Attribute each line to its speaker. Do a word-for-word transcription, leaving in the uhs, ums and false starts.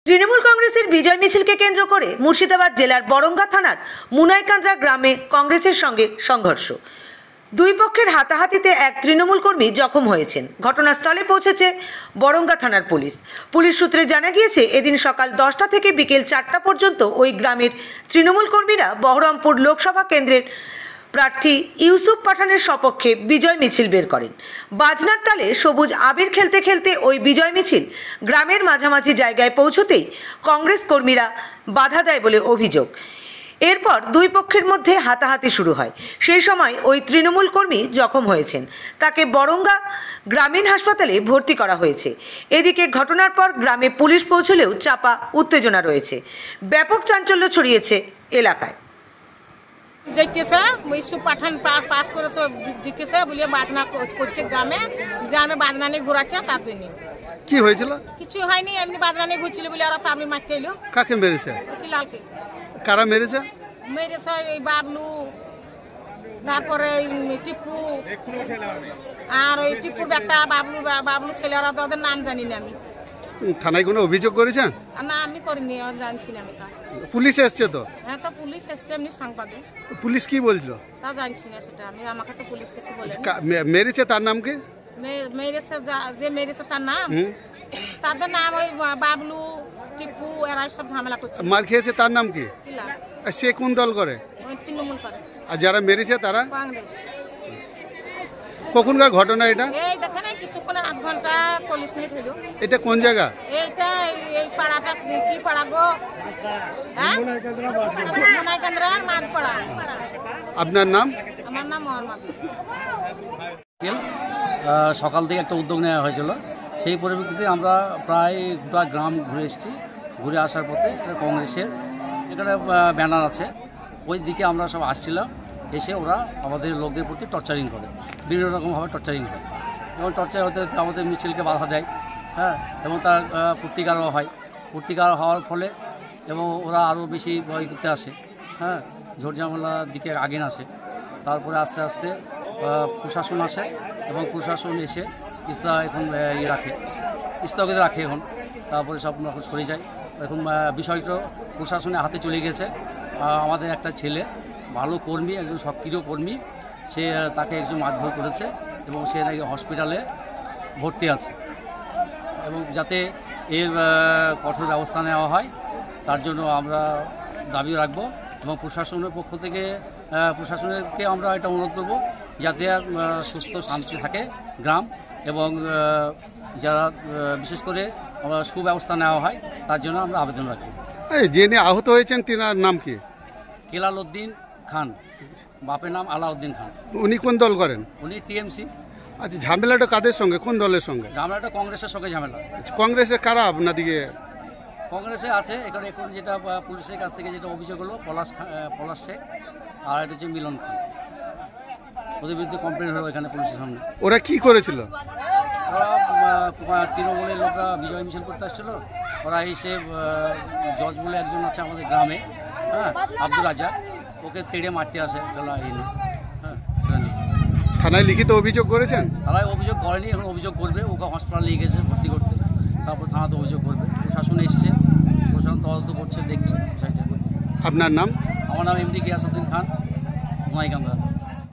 Speaker 1: তৃণমূল কংগ্রেসের বিজয় মিছিলকে কেন্দ্র করে মুর্শিদাবাদ জেলার বরঙ্গা থানার মুনাইকান্দ্রা গ্রামে কংগ্রেসের সঙ্গে সংঘর্ষ। দুই পক্ষের হাতাহাতিতে এক তৃণমূল কর্মী জখম হয়েছেন। ঘটনাস্থলে পৌঁছেছে বরঙ্গা থানার পুলিশ। পুলিশ সূত্রে জানা গিয়েছে, এদিন সকাল দশটা থেকে বিকেল চারটা পর্যন্ত ওই গ্রামের তৃণমূল কর্মীরা বহরমপুর লোকসভা কেন্দ্রের প্রার্থী ইউসুফ পাঠানের সপক্ষে বিজয় মিছিল বের করেন। বাজনার তালে সবুজ আবির খেলতে খেলতে ওই বিজয় মিছিল গ্রামের মাঝামাঝি জায়গায় পৌঁছতেই কংগ্রেস কর্মীরা বাধা দেয় বলে অভিযোগ। এরপর দুই পক্ষের মধ্যে হাতাহাতি শুরু হয়। সেই সময় ওই তৃণমূল কর্মী জখম হয়েছেন, তাকে বরঙ্গা গ্রামীণ হাসপাতালে ভর্তি করা হয়েছে। এদিকে ঘটনার পর গ্রামে পুলিশ পৌঁছলেও চাপা উত্তেজনা রয়েছে। ব্যাপক চাঞ্চল্য ছড়িয়েছে এলাকায়।
Speaker 2: যাইতেছে ইউসুফ পাঠান পাস করেছে জিতেছে বলে বাজনা করছে, গ্রামে গ্রামে বাজনা নিয়ে ঘুরাচ্ছে। তার জন্য
Speaker 3: কি হয়েছিল?
Speaker 2: কিছু হয়নি, এমনি বাজনা নিয়ে ঘুরছিল বলে ওরা তো আমি মারতে এলো।
Speaker 3: কাকে মেরেছে?
Speaker 2: লালকে।
Speaker 3: কারা মেরেছে?
Speaker 2: মেরেছে এই বাবলু, তারপরে টিপু, আর ওই টিপুর একটা বাবলু বাবলু ছেলে, ওরা তো ওদের নাম জানি না আমি।
Speaker 3: থানায় কোনো অভিযোগ করেছেন?
Speaker 2: না, আমি করিনি, জানছি না আমি।
Speaker 3: পুলিশ এসছে তো?
Speaker 2: হ্যাঁ, তো পুলিশ এসছে এমনি সংবাদে।
Speaker 3: পুলিশ কি বলছিল
Speaker 2: তা জানছি না সেটা আমি, আমাকে তো পুলিশ কিছু বলে।
Speaker 3: মেরেছে তার নাম কি?
Speaker 2: মেরেছে যে মেরেছে তার নাম, তাদের নাম ওই বাবলু, টিপু, এরা সব ঝামেলা করছে।
Speaker 3: মার খেয়েছে তার নাম কি? সে কোন দল করে?
Speaker 2: ওই তৃণমূল করে। আর
Speaker 3: যারা মেরেছে তারা
Speaker 2: কংগ্রেস।
Speaker 3: কখনকার ঘটনা এটা?
Speaker 2: এই দেখেন কিছুক্ষণ আধ ঘন্টা চল্লিশ মিনিট হইল।
Speaker 3: এটা কোন জায়গা?
Speaker 2: এইটা এই পাড়াটা কি পাড়া গো? হ্যাঁ, মুনাইকান্দ্রা মাঝপাড়া।
Speaker 3: আপনার নাম?
Speaker 2: আমার নাম মোহাম্মদ।
Speaker 4: সকাল থেকে একটা উদ্যোগ নেওয়া হয়েছিল, সেই পরিপ্রেক্ষিতে আমরা প্রায় গোটা গ্রাম ঘুরে এসেছি। ঘুরে আসার পথে কংগ্রেসের এখানে ব্যানার আছে, ওই দিকে আমরা সব আসছিলাম। এসে ওরা আমাদের লোকদের প্রতি টর্চারিং করে, বিভিন্ন রকমভাবে টর্চারিং করে, এবং টর্চার হতে হতে আমাদের মিছিলকে বাধা দেয়। হ্যাঁ, এবং তার প্রতিকারও হয়। প্রতিকার হওয়ার ফলে এবং ওরা আরও বেশি ভয় করতে আসে। হ্যাঁ, ঝোট ঝামেলার দিকে আগেন আসে। তারপরে আস্তে আস্তে প্রশাসন আসে, এবং প্রশাসন এসে ইস্তা এখন ইয়ে রাখে, স্থগিত রাখে এখন। তারপরে সব এখন সরে যায়। এখন বিষয়টা প্রশাসনের হাতে চলে গেছে। আমাদের একটা ছেলে ভালো কর্মী, একজন সক্রিয় কর্মী, সে তাকে একজন মারধর করেছে এবং সে নাকি হসপিটালে ভর্তি আছে, এবং যাতে এর কঠোর ব্যবস্থা নেওয়া হয় তার জন্য আমরা দাবি রাখবো। এবং প্রশাসনের পক্ষ থেকে প্রশাসনকে আমরা এটা অনুরোধ করবো যাতে সুস্থ শান্তি থাকে গ্রাম, এবং যারা বিশেষ করে সুব্যবস্থা নেওয়া হয় তার জন্য আমরা আবেদন রাখি।
Speaker 3: যিনি আহত হয়েছেন তিনার নাম কি?
Speaker 4: কেলাল উদ্দিন খান, বাপের নাম আলাউদ্দিন খান।
Speaker 3: উনি কোন দল করেন?
Speaker 4: উনি টিএমসি।
Speaker 3: আচ্ছা, ঝামেলাটা কাদের সঙ্গে, কোন দলের সঙ্গে?
Speaker 4: ঝামেলাটা কংগ্রেসের সঙ্গে ঝামেলা।
Speaker 3: কংগ্রেসের কারা আপনাদিকে?
Speaker 4: কংগ্রেসে আছে এখানে এখন যেটা পুলিশের কাছ থেকে যেটা অভিযোগ হলো, পলাশ পলাশ শেখ, আর এটা হচ্ছে মিলন খান। ওদের বিরুদ্ধে কমপ্লেন হলো এখানে পুলিশের সামনে।
Speaker 3: ওরা কি করেছিল?
Speaker 4: ওরা তৃণমূলের লোকরা বিজয় মিছিল করতে আসছিল। ওরা এসে জজ বলে একজন আছে আমাদের গ্রামে, হ্যাঁ, আব্দুল রাজা, ওকে তেড়ে মারতে আসে। হ্যাঁ,
Speaker 3: থানায় লিখিত অভিযোগ করেছেন?
Speaker 4: থানায় অভিযোগ করেনি, এখন অভিযোগ করবে। ওকে হসপিটালে নিয়ে গেছে ভর্তি করতে, তারপর থানাতে অভিযোগ করবে। প্রশাসন এসছে, প্রশাসন তদন্ত করছে, দেখছে বিষয়টা।
Speaker 3: আপনার নাম?
Speaker 4: আমার নাম এমডি গিয়াসউদ্দিন খান, মুনাইকান্দ্রা।